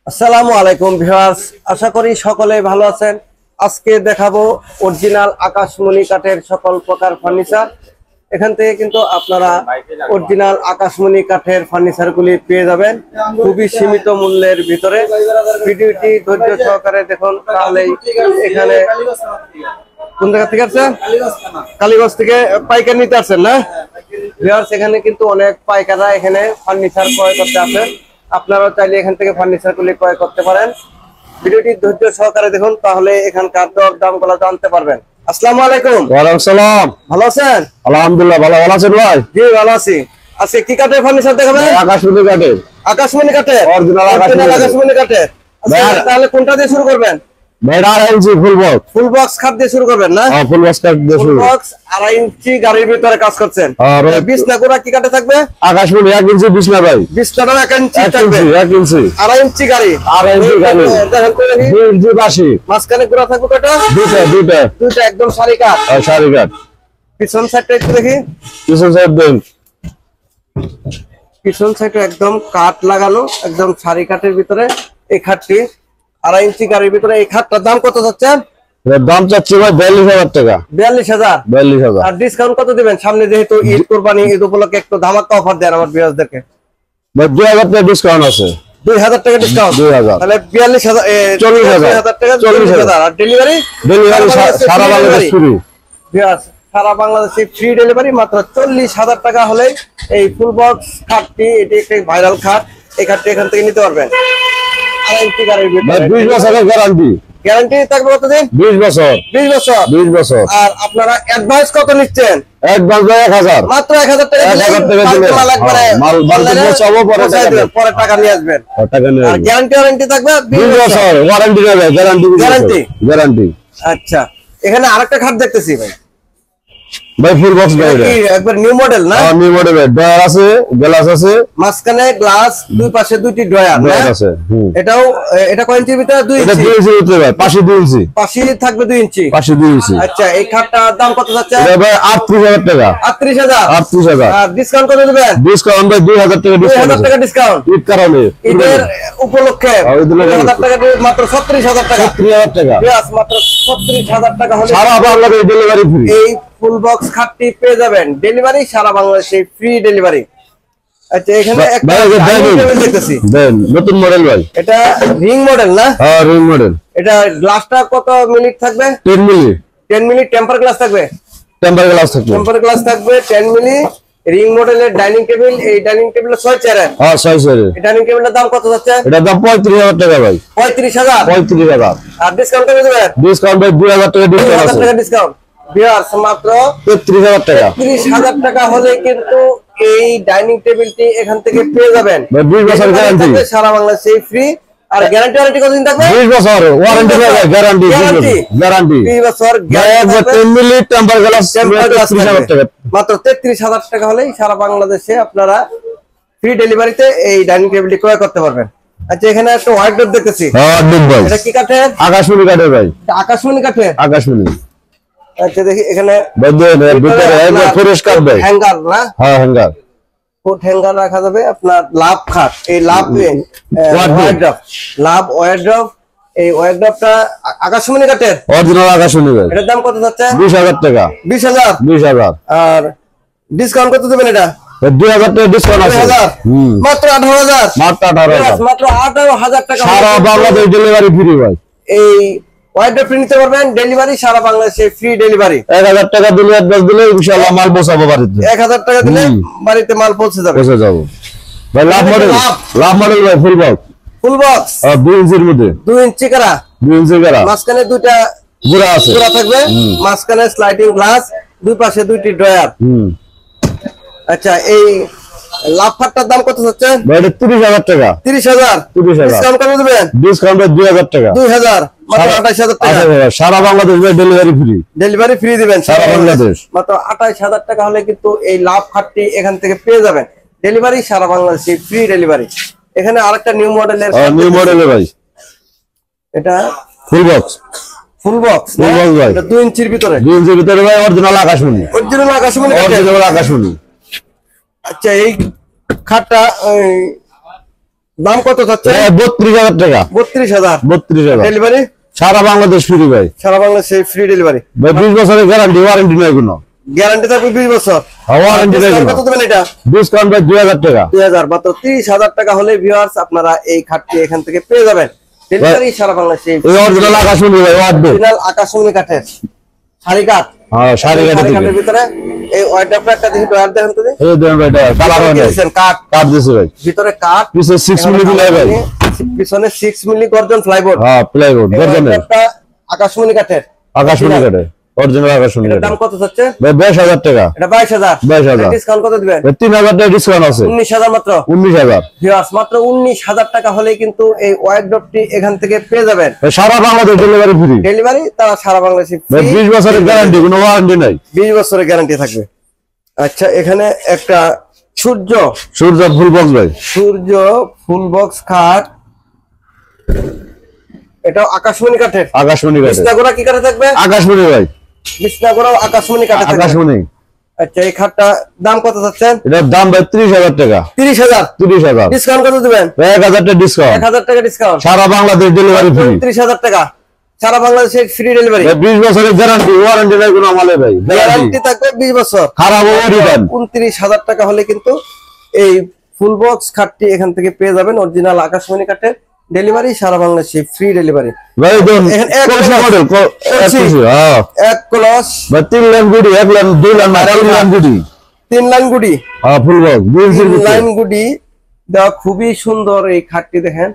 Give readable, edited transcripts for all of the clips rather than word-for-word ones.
আসসালামু আলাইকুম ভিউয়ার্স, আশা করি সকলে ভালো আছেন। আজকে দেখাবো অরিজিনাল আকাশমণি কাঠের সকল প্রকার ফার্নিচার। এখান থেকে কিন্তু আপনারা অরিজিনাল আকাশমণি কাঠের ফার্নিচারগুলি পেয়ে যাবেন খুবই সীমিত মূল্যের ভিতরে। ভিডিওটি ধৈর্য সহকারে দেখুন, তাহলেই এখানে কোন জায়গা থেকে আসছেন? কালীগঞ্জ থেকে পাইকারি নিতে আসছেন না ভিউয়ার্স? এখানে কিন্তু অনেক পাইকাররা এখানে ফার্নিচার ক্রয় করতে আসেন। আপনারা চাইলে এখান থেকে ফার্নিচারগুলি ক্রয় করতে পারেন। ভিডিওটি ধৈর্য সহকারে দেখুন, তাহলে এখানকার দর দামগুলো জানতে পারবেন। আসসালামু আলাইকুম। ওয়ালাইকুম সালাম। ভালো আছেন? আলহামদুলিল্লাহ ভালো আছেন ভাই? জি ভালো আছি। আজকে কি কাঠের ফার্নিচার দেখাবেন? আকাশমণি কাঠের। আকাশমণি কাঠের, অরিজিনাল আকাশমণি কাঠের। তাহলে কোনটা দিয়ে শুরু করবেন? ফুল বক্স খাট দিয়ে শুরু করবেন না? ফুল বক্স কাঠ দিয়ে শুরু। ফুল বক্স 2.5 ইঞ্চি গাড়ির ভিতরে কাজ করছেন। বিছনা গোড়া কি কাঠে থাকবে? আকাশমণি 1 ইঞ্চি বিছনা ভাই। বিছনাটা 1 ইঞ্চি থাকবে। 1 ইঞ্চি 2.5 ইঞ্চি গাড়ি। 2.5 ইঞ্চি গাড়ি। দেখেন তো দেখি। 2 ইঞ্চি বাসি। মাঝখানে গোড়া থাকবে কয়টা? দুইটা একদম সারি কাঠ। সারি কাঠ। পিছন সাইডটা একটু দেখি। পিছন সাইড দেন। পিছন সাইডে একদম কাঠ লাগানো, একদম সারি কাঠের ভিতরে এই খাটটি 2.5 ইঞ্চি গাড়ির ভিতরে। এই খাটটার দাম কত যাচ্ছেন? দাম চাচ্ছি ভাই 42,000 টাকা। 42,000। আর ডিসকাউন্ট কত দিবেন? সামনে যেহেতু ঈদ কুরবানি, ঈদ উপলক্ষে একটু ধামাকা অফার দেন আমার ভিউয়ারদেরকে। ভাই 2,000 টাকা ডিসকাউন্ট আছে। 2,000 টাকা ডিসকাউন্ট। 2,000 তাহলে 42,000 40,000 টাকা 40,000। আর ডেলিভারি সারা বাংলাদেশ ফ্রি। ভিউয়ার্স, সারা বাংলাদেশে ফ্রি ডেলিভারি। মাত্র 40,000 টাকা হলেই এই ফুল বক্স খাটটি, এটি একটি ভাইরাল খাট, এই খাটটি এখান থেকে নিতে পারবেন। 2.5 ইঞ্চি গাড়ির ভিতরে 20 বছরের গ্যারান্টি। গ্যারান্টি থাকবে কতদিন? 20 বছর। 20 বছর। 20 বছর। আর আপনারা অ্যাডভান্স কত নিচ্ছেন? অ্যাডভান্স 1000। মাত্র 1000 টাকা দিলে পরে টাকা নিয়ে আসবেন। আর গ্যারান্টি থাকবে 20 বছর। ওয়ারেন্টি নেবে, গ্যারান্টি। আচ্ছা, এখানে আরেকটা খাট দেখতেছি ভাই। ফুল বক্স ভাই, একবার নিউ মডেল না? New model. ডয়ার আছে, গ্লাস আছে, মাঝখানে গ্লাস, দুই পাশে দুইটি ডয়ার আছে। এটা কয় ইঞ্চির ভিতরে? 2 ইঞ্চি। 2 ইঞ্চি ভিতরে ভাই, পাশে 2 ইঞ্চি। পাশে থাকবে 2 ইঞ্চি। পাশে 2 ইঞ্চি। আচ্ছা, এই খাটটার দাম কত যাচ্ছে? এটা ভাই 38,000 টাকা। 38,000। আর ডিসকাউন্ট কত দিবেন? ডিসকাউন্ট ভাই 2,000 টাকা ডিসকাউন্ট। 2,000 টাকা ডিসকাউন্ট ঈদ কারণে, ঈদের উপলক্ষে। 2,000 টাকা দিয়ে মাত্র 36,000 টাকা। 36,000 টাকা। বেশ, মাত্র 36,000 টাকা হলে সারা বাংলাদেশ ডেলিভারি ফ্রি। এই ফুল বক্স খাটটি পেয়ে যাবেন ডেলিভারি, সারা বাংলাদেশে ফ্রি ডেলিভারি। আচ্ছা, এখানে একটা ডাইনিং টেবিল দেখতেছি। দেন নতুন মডেল ভাই। এটা রিং মডেল না? হ্যাঁ, রিং মডেল। এটা গ্লাসটা কত মিনিট থাকবে? 10 মিলি। 10 মিনিট টেম্পার গ্লাস থাকবে। টেম্পার গ্লাস থাকবে। টেম্পার গ্লাস থাকবে 10 মিলি। রিং মডেলের ডাইনিং টেবিল। এই ডাইনিং টেবিলের 6 চেয়ারের। হ্যাঁ, 6 চেয়ারের। এই ডাইনিং টেবিলের দাম কত যাচ্ছে? এটা দাম 35,000 টাকা ভাই। 35,000। 35,000। আর ডিসকাউন্ট কত দিবেন? ডিসকাউন্ট ভাই 2,000 টাকা ডিসকাউন্ট আছে। 2,000 টাকা ডিসকাউন্ট। ভিউয়ার্স, মাত্র 33,000 টাকা। 30,000 টাকা হলে কিন্তু এই ডাইনিং টেবিলটি এখান থেকে পেয়ে যাবেন। 20 বছর গ্যারান্টি। সারা বাংলাদেশে ফ্রি। আর গ্যারান্টি কতদিন থাকবে? 20 বছর ওয়ারেন্টি পাবে, গ্যারান্টি। 20 বছর গ্যারান্টি। 10 মিলি টেম্পার গ্লাস 33,000 টাকা। মাত্র 33,000 টাকা হলেই সারা বাংলাদেশে আপনারা ফ্রি ডেলিভারিতে এই ডাইনিং টেবিলটি ক্রয় করতে পারবেন। আচ্ছা, এখানে একটা ওয়ার্ডরোব দেখতেছি। ভাই, এটা কি কাঠের? আকাশমণি কাঠের ভাই। আকাশমণি কাঠের। আকাশমণি। আচ্ছা, দেখি এখানে ভিতরে পরিষ্কার ভাই। হ্যাঙ্গার না? হ্যাঁ, হ্যাঙ্গার। ফুট হ্যাঙ্গার রাখা যাবে। আপনার লাভ খাট, এই লাভ ওয়ার্ডরোব, লাভ ওয়ার্ডরোব। এই ওয়ার্ডরোবটা আকাশমণি কাঠের, অরিজিনাল আকাশমণি ভাই। এটার দাম কত যাচ্ছে? 20,000 টাকা। 20,000। আর ডিসকাউন্ট কত দেবেন? এটা 2,000 টাকা ডিসকাউন্ট আছে। মাত্র 18,000। মাত্র 18,000। মাত্র 18,000 টাকা। সারা বাংলাদেশ ডেলিভারি ফ্রি ভাই। এই ওয়ার্ডরোব ফ্রি নিতে পারবেন ডেলিভারি, সারা বাংলাদেশে ফ্রি ডেলিভারি। 1,000 টাকা দিলে অ্যাডভান্স দিলে ইনশাআল্লাহ মাল পৌঁছাবো বাড়িতে। 1,000 টাকা দিলে বাড়িতে মাল পৌঁছে যাবে। ভাই লাভ মডেল ভাই। Full box. ফুল বক্স 2 ইঞ্চির মধ্যে। 2 ইঞ্চি করা। 2 ইঞ্চি করা। মাঝখানে দুইটা গুড়া আছে, গুড়া থাকবে। মাঝখানে স্লাইডিং গ্লাস, দুই পাশে দুইটি ড্রয়ার। আচ্ছা, এই লাভ খাটটার দাম কত হচ্ছে? ভাই এটা 30,000 টাকা। 30,000। ডিসকাউন্ট কত দিবেন? ডিসকাউন্ট 2,000 টাকা। 2,000। মাত্র 28,000 টাকা। সারা Bangladesh delivery free. Delivery free দিবেন সারা বাংলাদেশ। মাত্র 28,000 টাকা হলে কিন্তু এই লাভ খাটটি এখান থেকে পেয়ে যাবেন ডেলিভারি, সারা বাংলাদেশে ফ্রি ডেলিভারি। এখানে আরেকটা নিউ মডেলের ভাই। এটা ফুল বক্স। ফুল বক্স ভাই। এটা 2 ইঞ্চির ভিতরে। 2 ইঞ্চির ভিতরে ভাই, অরিজিনাল আকাশমণি। অরিজিনাল আকাশমণি। অরিজিনাল আকাশমণি। আচ্ছা, এই খাটটা দাম কত যাচ্ছে? 32,000 টাকা। 32,000। 32,000 ডেলিভারি সারা বাংলাদেশ ফ্রি ভাই। সারা বাংলাদেশে ফ্রি ডেলিভারি ভাই 20 বছরের গ্যারান্টি, ওয়ারেন্টি নাই কোনো। গ্যারান্টি থাকবে 20 বছর। ওয়ারেন্টি নাই কোনো। কত দিবেন এটা? ডিসকাউন্ট ভাই 2,000 টাকা। 2000 মাত্র 30,000 টাকা হলে ভিউয়ার্স আপনারা এই খাটটি এখান থেকে পেয়ে যাবেন। ডেলিভারি সারা বাংলাদেশে। এই অরিজিনাল আকাশমণি ভাই, অরিজিনাল আকাশমণি কাঠের শাড়ি কাঠ। হ্যাঁ, শাড়ি কাঠের ভিতরে এই ওয়াইডারটা একটা দেখি ডয়ার দেখেন তো। এই দেন ভাই, এটা কালার হয় না, কাঠ কাট দিছে ভাই। ভিতরে কাঠ, পিছে 6 মিলি প্লাই ভাই, পিছনে 6 মিলি গর্জন ফ্লাইবোর্ড। হ্যাঁ, প্লাইবোর্ড গর্জন। একটা আকাশমণি কাঠের, আকাশমণি কাঠের অরিজিনাল আকাশমণি কাঠের। দাম কত যাচ্ছে ভাই? 22,000 টাকা। এটা 22,000। 22,000 ডিসকাউন্ট কত দিবেন? 3,000 টাকা ডিসকাউন্ট আছে। 19,000 মাত্র। 19,000 ভিউয়ার্স মাত্র 19,000 টাকা হলে কিন্তু এই ওয়াইড্রপটি এখান থেকে পেয়ে যাবেন। সারা বাংলাদেশ ডেলিভারি ফ্রি। ডেলিভারি তারা সারা বাংলাদেশে ভাই 20 বছরের গ্যারান্টি, কোনো ওয়ারেন্টি নাই। 20 বছরের গ্যারান্টি থাকবে। আচ্ছা, এখানে একটা সূর্য ফুল বক্স ভাই, সূর্য ফুল বক্স খাট, এটা আকাশমণি কাঠের। আকাশমণি কাঠের। বিছনাগোড়া কি কাঠে থাকবে? আকাশমণি ভাই, বিছনাগোড়াও আকাশমণি কাঠে থাকবে। আকাশমণি। আচ্ছা, এই খাটটা দাম কত যাচ্ছেন? এটার দাম ভাই 30,000 টাকা। 30,000। 30,000 ডিসকাউন্ট কত দিবেন? 1,000 টাকা ডিসকাউন্ট। 1,000 টাকা ডিসকাউন্ট। সারা বাংলাদেশ ডেলিভারি ফ্রি। 30,000 টাকা সারা বাংলাদেশে ফ্রি ডেলিভারি। 20 বছরের গ্যারান্টি, ওয়ারেন্টি নাই কোনো আমালে ভাই। গ্যারান্টি থাকবে 20 বছর। খারাপ হবে রিটার্ন। 29,000 টাকা হলে কিন্তু এই ফুল বক্স খাটটি এখান থেকে পেয়ে যাবেন। অরিজিনাল আকাশমণি কাঠের, ডেলিভারি সারা বাংলাদেশে ফ্রি ডেলিভারি। ভাই দেখুন কোর্স মডেল, হ্যাঁ, এক কলস ভাই 3 লাইন গুডি, 1 লাইন 2 লাইন 3 লাইন গুডি, 3 লাইন গুডি, হ্যাঁ, ফুল বক্স 2 লাইন গুডি দেওয়া, খুবই সুন্দর এই খাটটি। দেখেন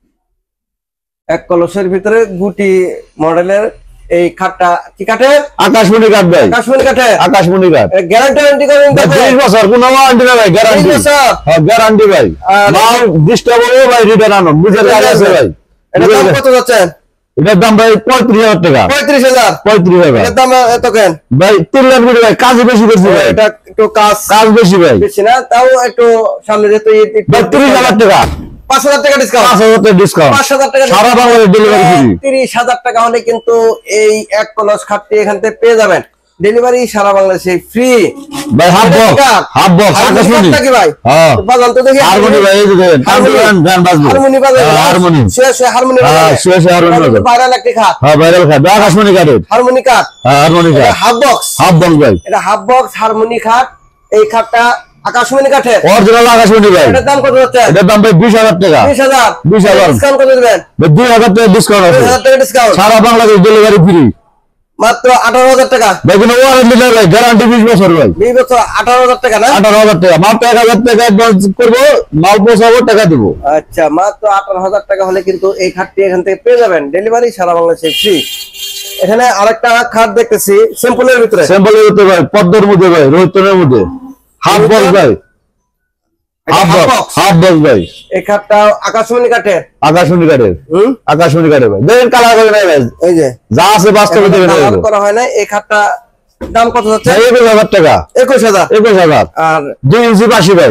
এক কলসের ভিতরে গুটি মডেলের এই খাটটা কি কাঠের? আকাশমণি কাঠ ভাই, আকাশমণি কাঠের। আকাশমণি কাঠ। গ্যারান্টি ওয়ারেন্টি করেন? 20 বছর কোনো ওয়ারেন্টি নাই ভাই, গ্যারান্টি। 20 বছর। হ্যাঁ, গ্যারান্টি ভাই। মাল ডিস্টার্ব হবে ভাই, রিটার্ন আনো, বুঝের কাজ আছে ভাই। এটা দাম কত যাচ্ছে? এটার দাম ভাই 35,000 টাকা। 35,000। 35,000 এর দাম এত কেন ভাই? 3 লাইন গুডি ভাই, কাজ বেশি করছি ভাই। এটা একটু কাজ বেশি ভাই, বেশি না, তাও একটু সামনে যেতে 30,000 টাকা। 5,000 টাকা ডিসকাউন্ট। 5,000 টাকা ডিসকাউন্ট। 5,000 টাকা সারা বাংলাদেশ ডেলিভারি ফ্রি। 30,000 টাকা হলে কিন্তু এই এক কলস খাটটি এখান থেকে পেয়ে যাবেন। ডেলিভারি সারা বাংলাদেশে ফ্রি ভাই। হাফ বক্স আকাশমণি নাকি ভাই? হ্যাঁ, বাজান তো দেখি হারমোনি ভাই, এই যে দেখেন গান বাজবে। হারমোনি বাজাবে। হারমোনি, শুয়ে হারমোনি হ্যাঁ, বাজাবে। শুয়ে হারমোনি বাজবে। ভাইরাল একটি খাট। হ্যাঁ, ভাইরাল খাট, আকাশমণি কাঠের। হারমোনি কাট। হ্যাঁ, হারমোনি কাঠ, হাফ বক্স। হাফ বক্স ভাই। এটা হাফ বক্স হারমোনি খাট। এই খাটটা আকাশমণি কাঠের, অরিজিনাল আকাশমণি ভাই। এটার দাম কত হচ্ছে? এটার দাম ভাই 20,000 টাকা। 20,000। 20,000 ডিসকাউন্ট কত দিবেন? 2,000 টাকা ডিসকাউন্ট আছে। 2,000 টাকা ডিসকাউন্ট। সারা বাংলাদেশ ডেলিভারি ফ্রি। মাত্র 18,000 টাকা। ভাই কোনো ওয়ারেন্টি নাই ভাই, গ্যারান্টি 20 বছর ভাই। 20 বছর 18,000 টাকা না? 18,000 টাকা। মাত্র 1,000 টাকা অ্যাডভান্স করবো, মাল পৌঁছাবো, টাকা দেবো। আচ্ছা, মাত্র 18,000 টাকা হলে কিন্তু এই খাটটি এখান থেকে পেয়ে যাবেন। ডেলিভারি সারা বাংলাদেশে ফ্রি। এখানে আরেকটা খাট দেখতেছি সিম্পলের ভিতরে। স্যাম্পলের ভিতরে ভাই, পদ্মের মধ্যে ভাই, রোহিতনের মধ্যে। হাফ বক্স ভাই, হাফ বক্স ভাই। এই খাটটা আকাশমণি কাঠের, আকাশমণি কাঠের। আকাশমণি কাঠের ভাই। দেখেন কালার করে নাই ভাই, এই যে যা আছে বাস্তবে দেখেন। কালার করা হয় না। এই খাটটা দাম কত যাচ্ছে? 21,000 টাকা। 21,000। 21,000 আর 2 ইঞ্চি বাসি ভাই।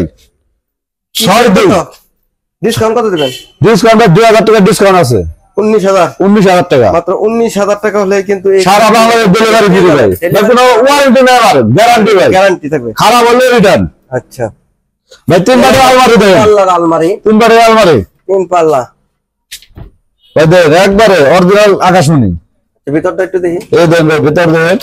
6.2 ডিসকাউন্ট কত দিবেন? ডিসকাউন্ট 2,000 টাকা ডিসকাউন্ট আছে। 19,000। 19,000 টাকা। মাত্র 19,000 টাকা হলে কিন্তু এই সারা বাংলাদেশ ডেলিভারি ফ্রি ভাই। কোনো ওয়ারেন্টি নাই, গ্যারান্টি ভাই। গ্যারান্টি থাকবে। খারাপ হলে রিটার্ন। আচ্ছা ভাই 3 বারের আলমারি দেন। পাল্লার আলমারি, 3 বারের আলমারি, 3 পাল্লা ভাই দেন একবারে অরিজিনাল আকাশমণি। ভিতরটা একটু দেখি। এই দেন ভাই, ভিতর দেন।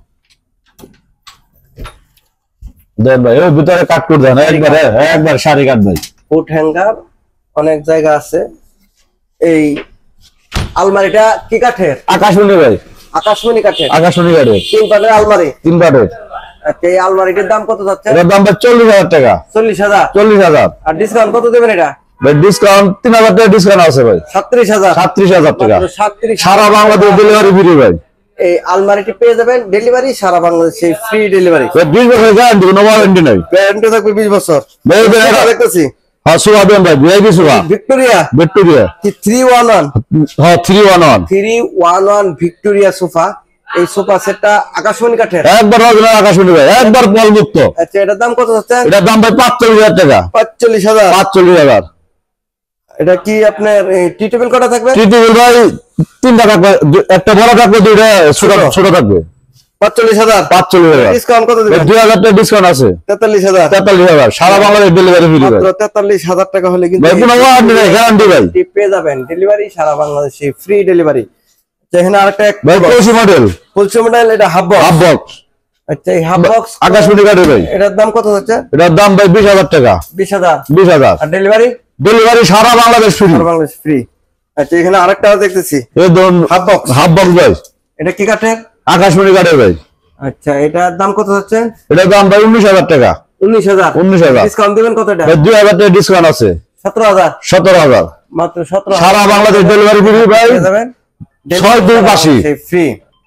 দেন ভাই, ওই ভিতরে কাট করে দেন একবারে, একবার শাড়ি কাট ভাই। ফুট হ্যাঙ্গার অনেক জায়গা আছে। এই আলমারিটা কি কাঠের? আকাশমণি ভাই। আকাশমণি কাঠের। আকাশমণি কাঠের 3 পাল্লার আলমারি। 3 বারের। আচ্ছা, এই আলমারিটার দাম কত যাচ্ছে? এটার দাম ভাই 40,000 টাকা। 40,000। 40,000 আর ডিসকাউন্ট কত দেবেন এটা? ভাই ডিসকাউন্ট 3,000 টাকা ডিসকাউন্ট আছে ভাই। 37,000। 37,000 টাকা। 37,000 সারা বাংলাদেশ ডেলিভারি ফ্রি ভাই। এই আলমারিটি পেয়ে যাবেন। ডেলিভারি সারা বাংলাদেশে ফ্রি ডেলিভারি। 20 বছর গ্যারান্টি, কোনো ওয়ারেন্টি নাই। গ্যারান্টি থাকবে 20 বছর। ভাই দেখতেছি হ্যাঁ, সুভা দেন ভাই, ভিআইপি সুভা। ভিক্টোরিয়া ভিক্টোরিয়া, কি 311? হ্যাঁ 311। 311 ভিক্টোরিয়া সোফা। এই সোফা সেটটা আকাশমণি কাঠের। একবার অরিজিনাল আকাশমণি ভাই, একবার পল মুক্ত। আচ্ছা, এটার দাম কত যাচ্ছে? এটার দাম ভাই 45,000 টাকা। 45,000। 45,000। এটা কি আপনার টি টেবিল কটা থাকবে? টি টেবিল ভাই 3টা থাকবে, একটা বড় থাকবে, 2টা ছোট ছোট থাকবে। 45,000 45,000 ডিসকাউন্ট কত দিবেন? 2,000 টাকা ডিসকাউন্ট আছে। 43,000 43,000 সারা বাংলাদেশ ডেলিভারি ফ্রি ভাই। মাত্র 43,000 টাকা হলে কিন্তু ভাই কোনো ওয়ারেন্টি নেই, গ্যারান্টি ভাই। পেয়ে যাবেন ডেলিভারি সারা বাংলাদেশে ফ্রি ডেলিভারি। এখানে আরেকটা ভাই কোশি মডেল, ফুলসি মডেল, এটা হাফ হাফ বক্স। বক্স আচ্ছা এই হাফ বক্স আকাশমণি কাঠের ভাই। এটার দাম কত হচ্ছে? এটার দাম ভাই 20,000 টাকা। 20,000 20,000 আর ডেলিভারি ডেলিভারি সারা বাংলাদেশ ফ্রি। সারা বাংলাদেশ ফ্রি। আচ্ছা এখানে আরেকটা দেখতেছি এই ধরুন হাফ বক্স। হাফ বক্স ভাই, এটা কি কাঠের? আকাশমণি কাঠের ভাই। আচ্ছা এটার দাম কত হচ্ছে? এটার দাম ভাই 19,000 টাকা। 19,000 19,000 ডিসকাউন্ট দিবেন কতটা? ভাই 2,000 টাকা ডিসকাউন্ট আছে। 17,000 17,000 মাত্র 17,000 সারা বাংলাদেশ ডেলিভারি ফ্রি ভাই। পেয়ে যাবেন 6,280 ফ্রি।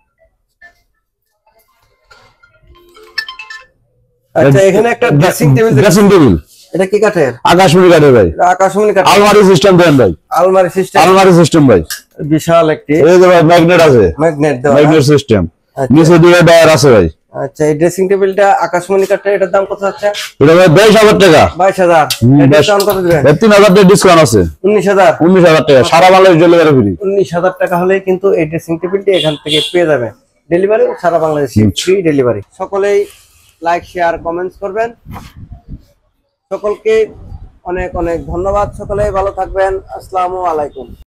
আচ্ছা এখানে একটা ড্রেসিং টেবিল, ড্রেসিং টেবিল এটা কি কাঠের? আকাশমণি কাঠের ভাই। এটা আকাশমণি কাঠ, আলমারি সিস্টেম দেন ভাই, আলমারি সিস্টেম, আলমারি সিস্টেম ভাই। বিশাল একটি এই যে ভাই ম্যাগনেট আছে, ম্যাগনেট দেওয়া। ম্যাগনেট সিস্টেম, আচ্ছা। নিচে দুটো ডায়ার আছে ভাই। আচ্ছা এই ড্রেসিং টেবিলটা আকাশমণি কাঠের, এটার দাম কত আছে? এটা ভাই 22,000 টাকা। 22,000 ডিসকাউন্ট কত দিবেন? 3,000 টাকা ডিসকাউন্ট আছে। 19,000 19,000 টাকা সারা বাংলাদেশ ডেলিভারি ফ্রি। 19,000 টাকা হলে কিন্তু এই ড্রেসিং টেবিলটি এখান থেকে পেয়ে যাবেন ডেলিভারি সারা বাংলাদেশে ফ্রি ডেলিভারি। সকলেই লাইক শেয়ার কমেন্টস করবেন। সকলকে অনেক অনেক ধন্যবাদ। সকলেই ভালো থাকবেন। আসসালামু আলাইকুম।